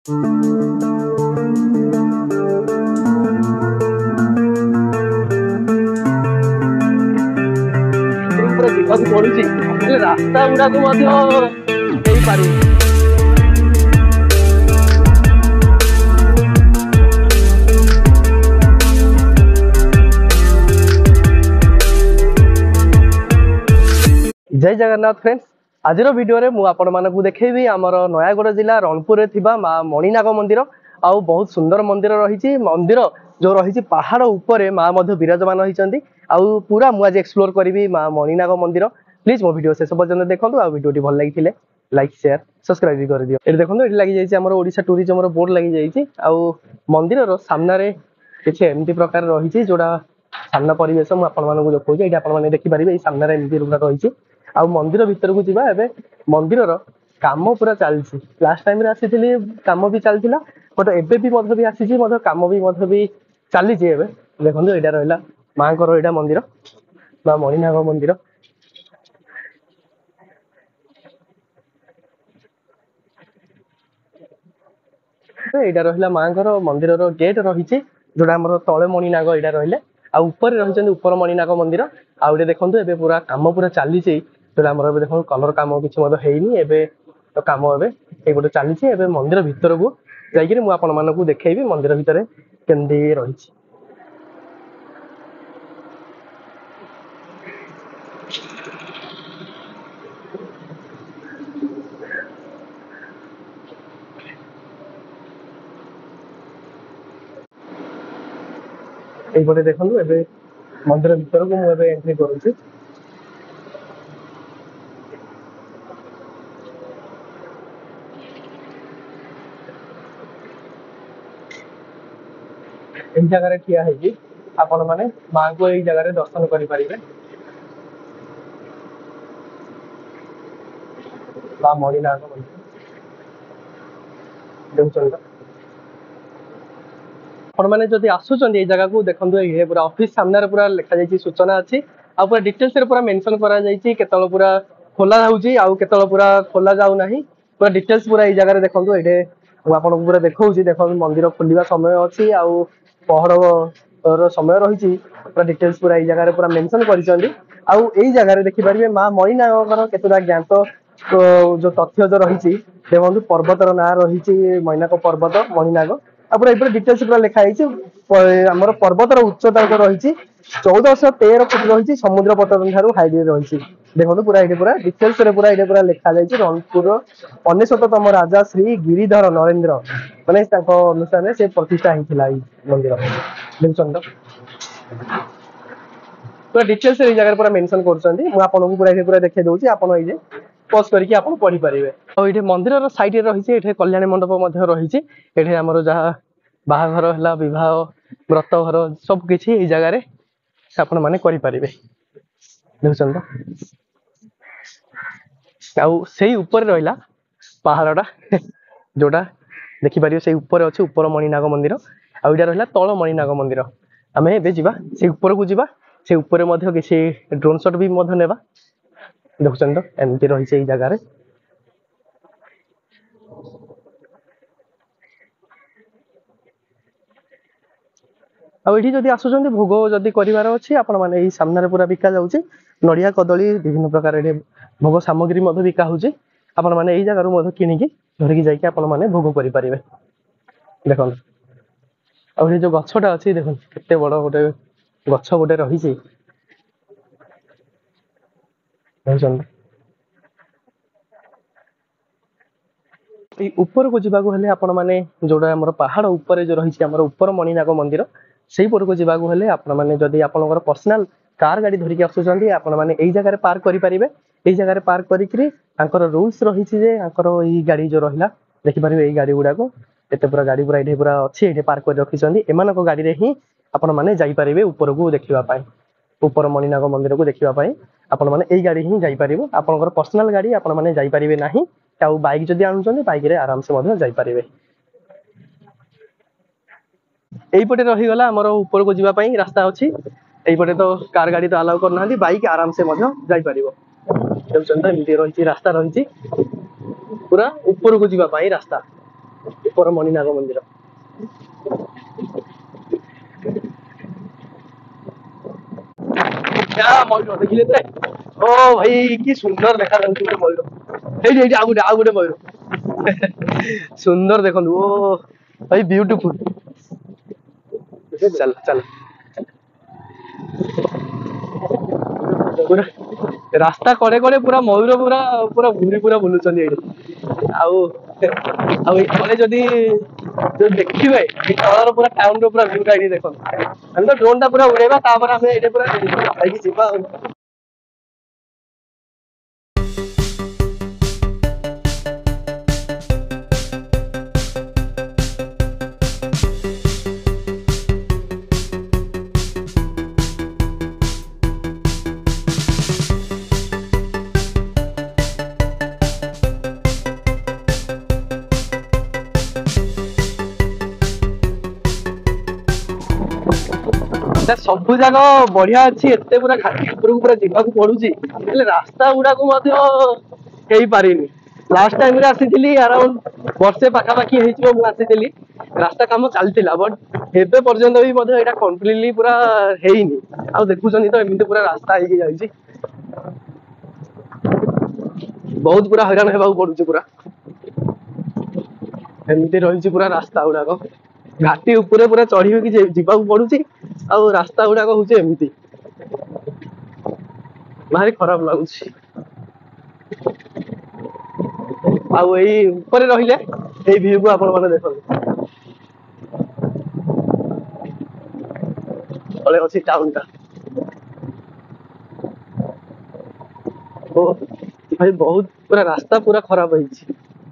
ପୁରା ଯିବାକୁ ପଡୁଛି ହେଲେ ରାସ୍ତା ଗୁଡାକ ମଧ୍ୟ ହେଇପାରୁନି। जय जगन्नाथ फ्रेंड्स, आज वीडियो रे मु आपण मानकु देखेबी आमर नयागढ़ जिला रणपुर रे थिबा माँ मणिनाग मंदिर आउ बहुत सुंदर मंदिर रही मंदिर जो रही पहाड़ उपरे माँ मध्य विराजमान होती आउ पूरा मु आज एक्सप्लोर करी माँ मणिनाग मंदिर। प्लीज मो वीडियो शेष पर्यंत देखो आ वीडियो भल लगी लाइक शेयर सब्सक्राइब भी कर दियो। ये देखो ये लगी जाइए आमर ओडिशा टूरिज्म बोर्ड लगी जाइए आउ मंदिर सामने किसी एमती प्रकार रही जोड़ा सामना परिवेश मुझे देखा ये आपने देखिपारे सामने एमती रही आ मंदिर भीतर को जीवा एबे मंदिर काम पूरा चलती लास्ट टाइम रे आसी काम भी चलता बट एबे भी भी आसी काम भी चली देखो यहाँ रहा माँ को यहाँ मंदिर माँ मणिनाग मंदिर। यहाँ रहा माँ को मंदिर गेट रही जोड़ा आम तले मणिनाग यहाँ रही ऊपर रही ऊपर मणिनाग मंदिर आउ देखो ए पूरा काम पूरा चली आमर देखो कलर काम किसी है तो कम एपटे चली मंदिर भीतर को जाकि मुझे देखी मंदिर भितर केमती रही। ये देखो ए मंदिर भीतर को मुझे एंट्री करुँच जगह ठिया है आपण मैंने माँ को यही जगह दर्शन करें माँ मणिनाग मंदिर मैंने जब आसुँच ये जगह को देखो ये पूरा ऑफिस सामने पूरा लिखा जाइए सूचना अच्छी आ पूरा डिटेल्स पूरा मेंशन करा जाइए केतल पूरा खोला होउची आउ केतल पूरा खोला जाऊ नाही पूरा डिटेल्स पूरा ये जगह देखो ये आपको पूरा देखा देखो मंदिर खोलिया समय अच्छी आउ पहर समय रही पूरा डिटेल्स पूरा ये जगह पूरा मेंशन करी आउ यही जगह देखिपारे माँ मणिनागर केतुटा ज्ञात जो तथ्य जो रही देखो पर्वतर ना रही मणिनाग पर्वत मणिनाग पूरा ये डिटेल्स पूरा लिखाई आमर पर्वतर उच्चता जो रही 1413 फुट रही समुद्र पतन ठारू हाइट रही देखो पूरा ये पूरा डिटेल्स पूरा ये पूरा लिखा जाए रणपुर 99तम राजा श्री गिरिधर नरेंद्र माने अनुसार से प्रतिष्ठा होता मंदिर देखते पूरा डिटेल्स ये जगह पूरा मेंशन कर पूरा देखा दूसरी आप पज करके आप पढ़ी पारे। और ये मंदिर साइड रही है कल्याणी मंडप रही है आमर जहाँ बाहाघर है विवाह व्रत घर सब किसी ये जगह आपण मैंने करें देखते आउ से ऊपर रहा पहाड़टा जोटा देखिपारे से ऊपर अच्छे ऊपर मणिनाग मंदिर आउ यहाँ रहा तल मणिनाग मंदिर आम ए से ऊपर को जीवा से ऊपर किसी ड्रोन शॉट भी नेबा देखुन तो एमती रही जगार आठी जदि आसुँच भोग जदि करार अच्छी आपण मैंने सामने पूरा बिका जाऊँगी नड़िया कदली विभिन्न प्रकार ये भोग सामग्री बिका होची आपण मैंने यही जगह किणिकी धरिकी जाकि आपण मैंने भोग करें देख आ जो गछटा अच्छी देख के बड़ गोटे गछ गोटे रही ऊपर को जावाक हेले आपण मैंने जोड़ा आम पहाड़ ऊपर जो रही ऊपर मणिनाग मंदिर से को जावाक हेले आपण मैंने जदि आपनकर पर्सनल कार गाड़ी धरिकी आसुचंदी आपण मैंने यही जगह पार्क करें यही जगह पार्क कर रूल्स रही ये गाड़ी जो रहा देखिपारे यही गाड़ी गुड़ाक एत पूरा गाड़ी पूरा ये पूरा अच्छी ये पार्क कर रखी एम गाड़ी में ही आपण मैंने जापारे ऊपर को देखापी ऊपर मणिनाग मंदिर को देखापी आपण मैंने यही गाड़ी ही जापारे आपंकर पर्सनल गाड़ी आपण मैंने जापारे ना बाइक जदि आणुचंदी बाइक रे आराम से जापारे यहीपटे रहीगला आमर ऊपर को जावाई रास्ता अच्छी यहीपटे तो कार गाड़ी तो अलाउ करना बाइक आराम से जापार एमती रही रास्ता रही पूरा ऊपर को जावाई रास्ता ऊपर मणिनाग मंदिर क्या मयूर देखिले ते ओ भाई कि सुंदर देखा जाउछ मयूर एई आ गुटे मयूर सुंदर देखो ओ भाई ब्यूटीफुल चल चल पूरा रास्ता कड़े कड़े पूरा मयूर पूरा पूरा घूरी पूरा बुलुचंदी एठी आउ आउ एठे जदी जो देखिबे ए तळर पूरा टाउन रो पूरा व्यू एठी देखो हम तो ड्रोन ता पूरा उड़ेबा तापर हम एठे पूरा खाइकी जिबा सब जगह बढ़िया अच्छी एते पूरा घाटी ऊपर को पूरा जीवाकू पड़ुची हेले रास्ता गुडा को मध्य हेई पारिनी लास्ट टाइम रे आसीथिली अराउंड वर्षे पाखापाखी हेइछो मु आसीथिली रास्ता काम चलतिला बट हेबे पर्यंत भी मध्य एटा कंप्लीटली पूरा हेइनी आ देखुछनी तो एमिते पूरा रास्ता हेइकी जाईची बहुत पूरा हैरान हेबाकू पड़ुची पूरा एमिते रहिची पूरा रास्ता गुडा घाटी ऊपर पूरा चढ़ी होकी जीवाकू पड़ुची आ रास्ता गुडा होची एमिति भारी खराब लागुची आउ एई ऊपर रहिले एई व्यू को आपण माने देखो तले अछि टाउन ता ओ भाई बहुत पूरा रास्ता पूरा खराब होईची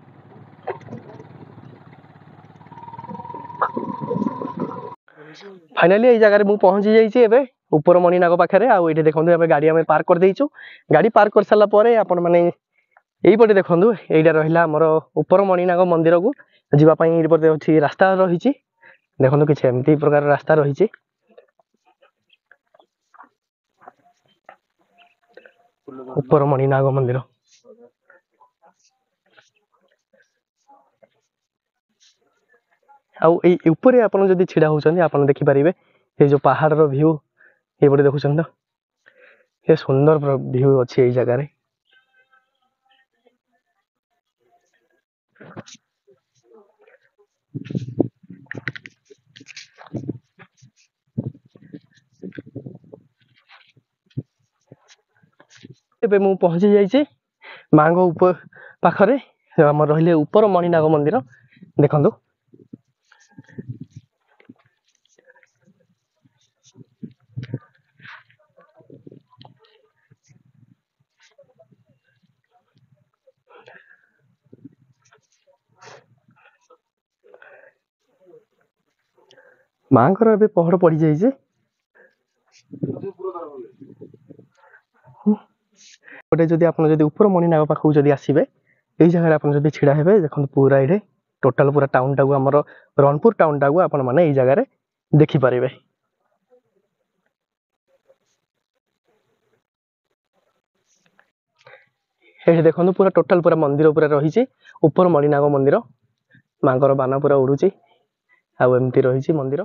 फाइनली ए जगह मु पहुंची जाइए एबे ऊपर मणिनाग पाखे आउ ये देखो एबे गाड़ी आम पार्क कर देइछु गाड़ी पार्क कर सारा पर आपण माने यही पटे देखो यहीटा रहा आमर ऊपर मणिनाग मंदिर को जावाई अच्छी रास्ता रही देखो किसी एमती प्रकार रास्ता रही ऊपर मणिनाग मंदिर आउे आप छिड़ा होती आप देखिपारे ये जो पहाड़ रो व्यू ये पटे देखुं तो ये सुंदर व्यू अच्छी यही जगह मु पहुंची जाइए माँ को पाखरे आम रही ऊपर मणिनाग मंदिर देखु माँ को पहड़ पड़ जाइए गोटे जदि आप ऊपर मणिनाग पाखक जदि आसबे यही जगह आप छिड़ा हे देखो पूरा ये टोटाल पूरा टाउन टाक आम रणपुर टाउन टाक आपण मैंने यही जगह देखिपारे ये देखो पूरा टोटाल पूरा मंदिर पूरा रही ऊपर मणिनाग मंदिर माँ बाना पूरा उड़ूची आमती रही मंदिर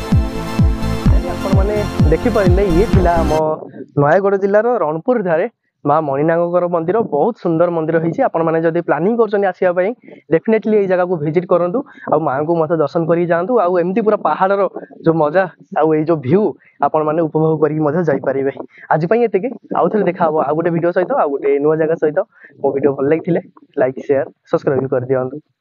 देखिपारे ये थिला आम नयगढ़ जिलार रणपुर ठारे माँ मणिनागर मंदिर बहुत सुंदर मंदिर होती आपण मैंने जब प्लानिंग कर डेफिनेटली ये जगह को विजिट करूँ आ माँ को मत दर्शन कर जातु आमती पूरा पहाड़ जो मजा आउ जो भ्यू आपण मैंने उपभोग करपारे आज ये आउ थे देखा आउ गोटे वीडियो सहित आउ गोटे नुआ जगह सहित मो वीडियो भल लगी लाइक शेयर सब्सक्राइब कर दिखाँ।